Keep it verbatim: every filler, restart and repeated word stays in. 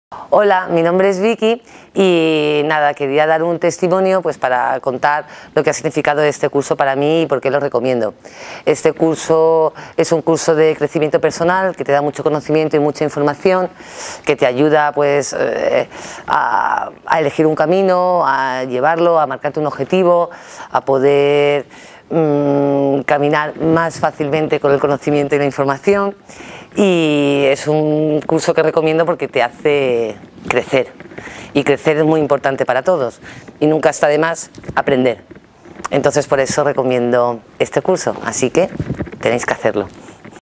Hola, mi nombre es Vicky y nada, quería dar un testimonio pues para contar lo que ha significado este curso para mí y por qué lo recomiendo. Este curso es un curso de crecimiento personal que te da mucho conocimiento y mucha información, que te ayuda pues eh, a, a elegir un camino, a llevarlo, a marcarte un objetivo, a poder mmm, caminar más fácilmente con el conocimiento y la información. Y es un curso que recomiendo porque te hace crecer, y crecer es muy importante para todos y nunca está de más aprender. Entonces por eso recomiendo este curso, así que tenéis que hacerlo.